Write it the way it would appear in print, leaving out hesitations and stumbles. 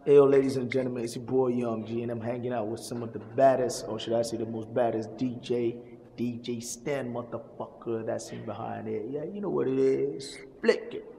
Hey, yo, ladies and gentlemen, it's your boy Young G, and I'm hanging out with some of the baddest, or should I say the most baddest DJ Stan motherfucker that's in behind it. Yeah, you know what it is. Flick it.